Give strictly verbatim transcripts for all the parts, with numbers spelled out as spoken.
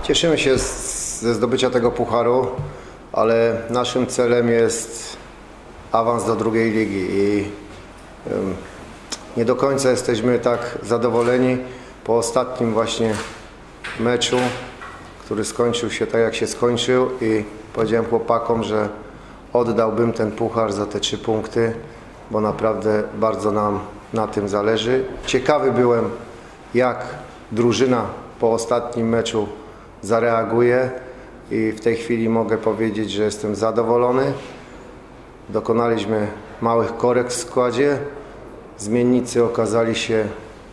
Cieszymy się z, ze zdobycia tego pucharu, ale naszym celem jest awans do drugiej ligi i um, nie do końca jesteśmy tak zadowoleni po ostatnim właśnie meczu, który skończył się tak, jak się skończył, i powiedziałem chłopakom, że oddałbym ten puchar za te trzy punkty, bo naprawdę bardzo nam na tym zależy. Ciekawy byłem, jak drużyna po ostatnim meczu zareaguje, i w tej chwili mogę powiedzieć, że jestem zadowolony. Dokonaliśmy małych korekt w składzie. Zmiennicy okazali się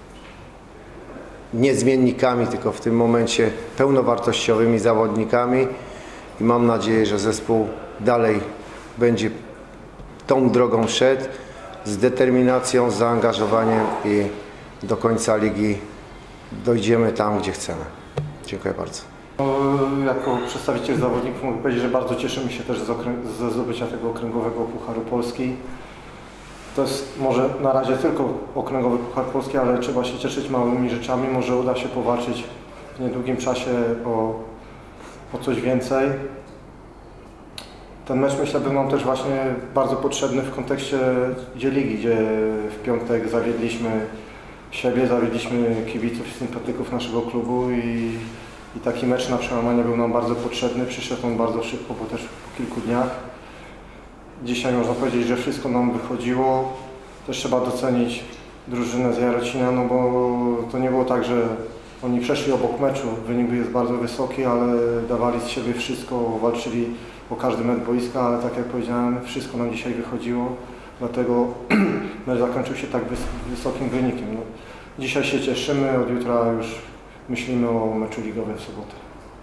nie zmiennikami, tylko w tym momencie pełnowartościowymi zawodnikami, i mam nadzieję, że zespół dalej będzie tą drogą szedł z determinacją, z zaangażowaniem i do końca ligi dojdziemy tam, gdzie chcemy. Dziękuję bardzo. Jako przedstawiciel zawodników mogę powiedzieć, że bardzo cieszymy się też ze zdobycia tego okręgowego Pucharu Polski. To jest może na razie tylko okręgowy Puchar Polski, ale trzeba się cieszyć małymi rzeczami. Może uda się powalczyć w niedługim czasie o, o coś więcej. Ten mecz, myślę, był nam też właśnie bardzo potrzebny w kontekście ligi, gdzie w piątek zawiedliśmy siebie, zawiedliśmy kibiców i sympatyków naszego klubu, i, i taki mecz na przełamanie był nam bardzo potrzebny. Przyszedł on bardzo szybko, bo też po kilku dniach. Dzisiaj można powiedzieć, że wszystko nam wychodziło. Też trzeba docenić drużynę z Jarocina, no bo to nie było tak, że oni przeszli obok meczu. Wynik jest bardzo wysoki, ale dawali z siebie wszystko, walczyli o każdy metr boiska, ale tak jak powiedziałem, wszystko nam dzisiaj wychodziło. Dlatego mecz zakończył się tak wysokim wynikiem. No, dzisiaj się cieszymy, od jutra już myślimy o meczu ligowym w sobotę.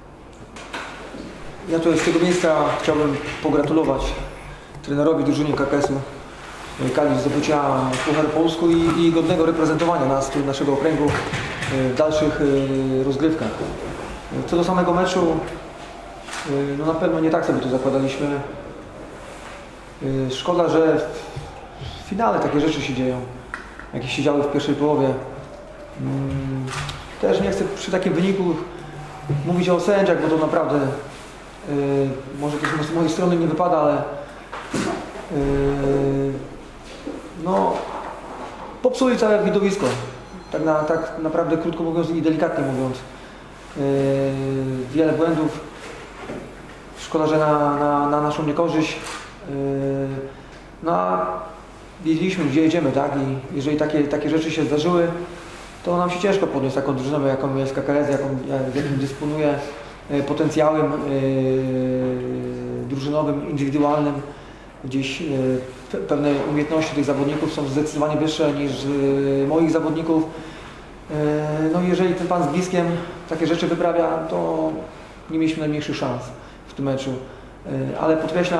Ja tutaj z tego miejsca chciałbym pogratulować trenerowi drużynie K K S-u Kalisz zdobycia Pucharu Polsku i, i godnego reprezentowania nas, naszego okręgu w dalszych rozgrywkach. Co do samego meczu, no na pewno nie tak sobie to zakładaliśmy. Szkoda, że w finale takie rzeczy się dzieją, jakie się działy w pierwszej połowie. Też nie chcę przy takim wyniku mówić o sędziach, bo to naprawdę może to z mojej strony nie wypada, ale no, popsuli całe widowisko, tak, na, tak naprawdę krótko mówiąc i delikatnie mówiąc. Wiele błędów, szkoda, że na, na, na naszą niekorzyść. No a wiedzieliśmy, gdzie jedziemy, tak? I jeżeli takie, takie rzeczy się zdarzyły, to nam się ciężko podnieść taką drużynę, jaką jest K K S, jaką, jakim dysponuje potencjałem drużynowym, indywidualnym. Gdzieś pewne umiejętności tych zawodników są zdecydowanie wyższe niż moich zawodników. No jeżeli ten pan z Bliskiem takie rzeczy wyprawia, to nie mieliśmy najmniejszych szans w tym meczu. Ale podkreślam,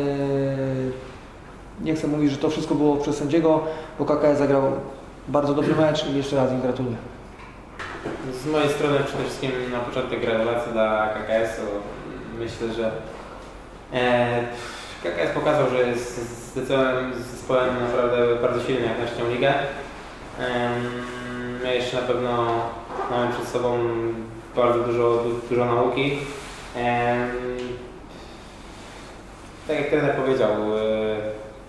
nie chcę mówić, że to wszystko było przez sędziego, bo K K S zagrał bardzo dobry mecz i jeszcze raz im gratuluję. Z mojej strony przede wszystkim na początek gratulacje dla K K S-u. Myślę, że e, K K S pokazał, że jest zdecydowanym zespołem naprawdę bardzo silnym jak na trzecią ligę. E, my jeszcze na pewno mamy przed sobą bardzo dużo, dużo nauki. E, tak jak trener powiedział, e,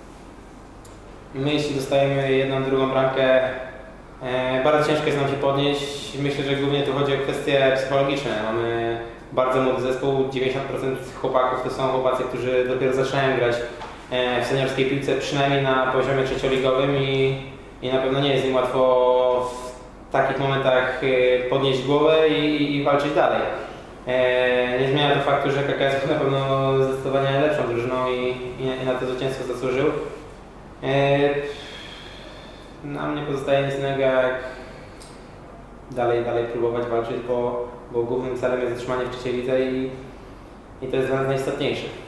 my jeśli dostajemy jedną, drugą bramkę, e, bardzo ciężko jest nam się podnieść. Myślę, że głównie tu chodzi o kwestie psychologiczne. Mamy bardzo młody zespół, dziewięćdziesiąt procent chłopaków to są chłopacy, którzy dopiero zaczynają grać w seniorskiej piłce, przynajmniej na poziomie trzecioligowym, i, i na pewno nie jest im łatwo w takich momentach podnieść głowę i, i walczyć dalej. Nie zmienia to faktu, że K K S na pewno zdecydowanie lepszą drużyną i, i na to zwycięstwo zasłużył. Nam nie pozostaje nic innego jak dalej, dalej próbować walczyć, bo, bo głównym celem jest utrzymanie w trzeciej lidze i, i to jest dla nas najistotniejsze.